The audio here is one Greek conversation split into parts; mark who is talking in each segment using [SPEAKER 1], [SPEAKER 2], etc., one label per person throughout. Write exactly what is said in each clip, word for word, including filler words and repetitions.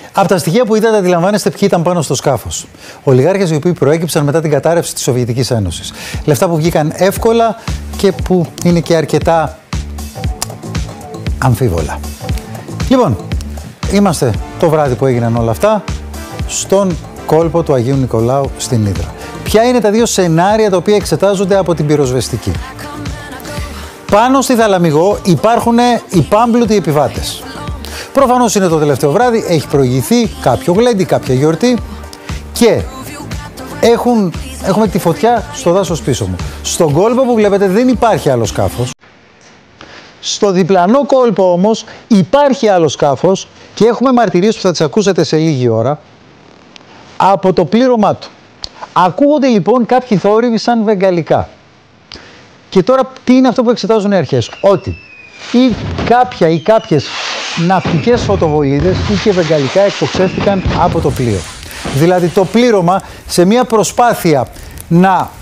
[SPEAKER 1] Από τα στοιχεία που είδατε, αντιλαμβάνεστε ποιοι ήταν πάνω στο σκάφος. Ολιγάρχες οι οποίοι προέκυψαν μετά την κατάρρευση της Σοβιετικής Ένωσης. Λεφτά που βγήκαν εύκολα και που είναι και αρκετά αμφίβολα. Λοιπόν, είμαστε το βράδυ που έγιναν όλα αυτά στον κόλπο του Αγίου Νικολάου στην Ύδρα. Ποια είναι τα δύο σενάρια τα οποία εξετάζονται από την πυροσβεστική? Πάνω στη Θαλαμιγό υπάρχουν οι πάμπλουτοι επιβάτες. Προφανώς είναι το τελευταίο βράδυ, έχει προηγηθεί κάποιο γλέντι, κάποια γιορτή και έχουν, έχουμε τη φωτιά στο δάσος πίσω μου. Στον κόλπο που βλέπετε δεν υπάρχει άλλο σκάφος. Στο διπλανό κόλπο όμως υπάρχει άλλο σκάφος και έχουμε μαρτυρίες που θα τις ακούσετε σε λίγη ώρα από το πλήρωμά του. Ακούγονται λοιπόν κάποιοι θόρυβοι σαν βεγγαλικά. Και τώρα τι είναι αυτό που εξετάζουν οι αρχές? Ότι ή κάποια ή κάποιες ναυτικές φωτοβολίδες ή και βεγγαλικά εκτοξεύτηκαν από το πλοίο. Δηλαδή το πλήρωμα σε μια προσπάθεια να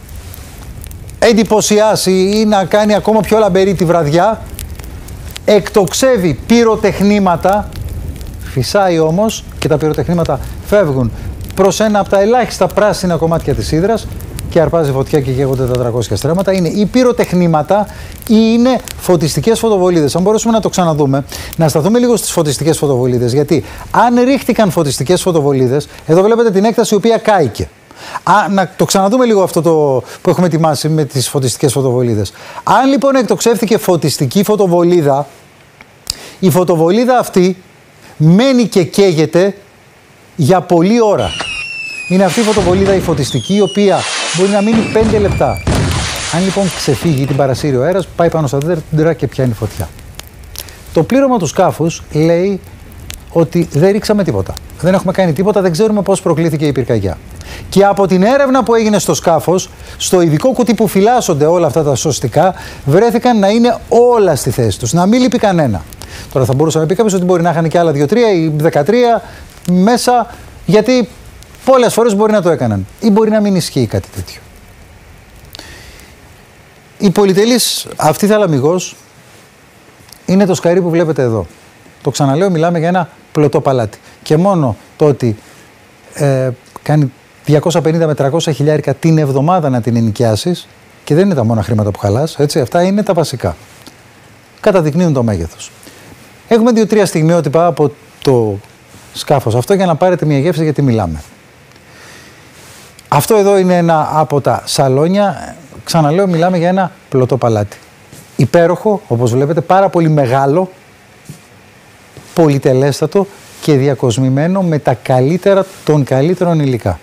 [SPEAKER 1] εντυπωσιάσει ή να κάνει ακόμα πιο λαμπερή τη βραδιά, εκτοξεύει πυροτεχνήματα, φυσάει όμως και τα πυροτεχνήματα φεύγουν προς ένα από τα ελάχιστα πράσινα κομμάτια της Ύδρας και αρπάζει φωτιά και καίγονται τα τριακόσια στρέμματα. Είναι ή πυροτεχνήματα ή είναι φωτιστικές φωτοβολίδες. Αν μπορέσουμε να το ξαναδούμε, να σταθούμε λίγο στις φωτιστικές φωτοβολίδες. Γιατί αν ρίχτηκαν φωτιστικές φωτοβολίδες, εδώ βλέπετε την έκταση η οποία κάηκε. Α, να το ξαναδούμε λίγο αυτό το που έχουμε ετοιμάσει με τις φωτιστικές φωτοβολίδες. Αν λοιπόν εκτοξεύθηκε φωτιστική φωτοβολίδα, η φωτοβολίδα αυτή μένει και καίγεται για πολλή ώρα. Είναι αυτή η φωτοβολίδα η φωτιστική, η οποία μπορεί να μείνει πέντε λεπτά. Αν λοιπόν ξεφύγει την παρασύρει ο αέρας, πάει πάνω στα δέντρα και πιάνει φωτιά. Το πλήρωμα του σκάφους λέει ότι δεν ρίξαμε τίποτα. Δεν έχουμε κάνει τίποτα, δεν ξέρουμε πώς προκλήθηκε η πυρκαγιά. Και από την έρευνα που έγινε στο σκάφος, στο ειδικό κουτί που φυλάσσονται όλα αυτά τα σωστικά, βρέθηκαν να είναι όλα στη θέση τους, να μην λείπει κανένα. Τώρα θα μπορούσε να πει κάποιος ότι μπορεί να είχαν και άλλα δύο τρία ή δεκατρία μέσα, γιατί πολλές φορές μπορεί να το έκαναν ή μπορεί να μην ισχύει κάτι τέτοιο. Η πολυτελής αυτή θαλαμιγός είναι το σκαρί που βλέπετε εδώ. Το ξαναλέω, μιλάμε για ένα πλωτό παλάτι. Και μόνο το ότι ε, κάνει διακόσια πενήντα με τριακόσια χιλιάρικα την εβδομάδα να την ενοικιάσεις, και δεν είναι τα μόνα χρήματα που χαλάς, έτσι, αυτά είναι τα βασικά. Καταδεικνύουν το μέγεθος. Έχουμε δύο-τρία στιγμιότυπα από το σκάφος αυτό για να πάρετε μια γεύση γιατί μιλάμε. Αυτό εδώ είναι ένα από τα σαλόνια. Ξαναλέω, μιλάμε για ένα πλωτό παλάτι. Υπέροχο, όπως βλέπετε, πάρα πολύ μεγάλο, πολυτελέστατο και διακοσμημένο με τα καλύτερα των καλύτερων υλικά.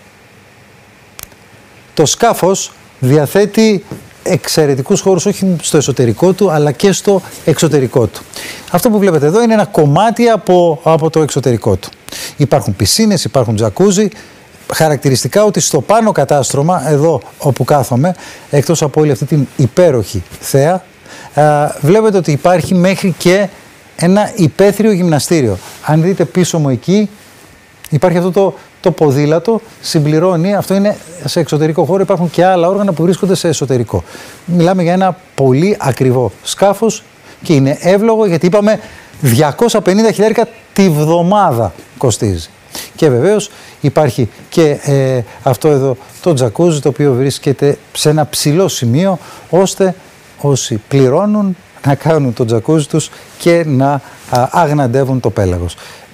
[SPEAKER 1] Το σκάφος διαθέτει εξαιρετικούς χώρους, όχι στο εσωτερικό του, αλλά και στο εξωτερικό του. Αυτό που βλέπετε εδώ είναι ένα κομμάτι από, από το εξωτερικό του. Υπάρχουν πισίνες, υπάρχουν τζακούζι. Χαρακτηριστικά ότι στο πάνω κατάστρωμα, εδώ όπου κάθομαι, εκτός από όλη αυτή την υπέροχη θέα, α, βλέπετε ότι υπάρχει μέχρι και ένα υπαίθριο γυμναστήριο. Αν δείτε πίσω μου εκεί, υπάρχει αυτό το, το ποδήλατο, συμπληρώνει, αυτό είναι σε εξωτερικό χώρο, υπάρχουν και άλλα όργανα που βρίσκονται σε εσωτερικό. Μιλάμε για ένα πολύ ακριβό σκάφος και είναι εύλογο γιατί είπαμε διακόσια πενήντα χιλιάρικα τη βδομάδα κοστίζει. Και βεβαίως υπάρχει και ε, αυτό εδώ το τζακούζι, το οποίο βρίσκεται σε ένα ψηλό σημείο, ώστε όσοι πληρώνουν να κάνουν το τζακούζι τους και να α, αγναντεύουν το πέλαγος.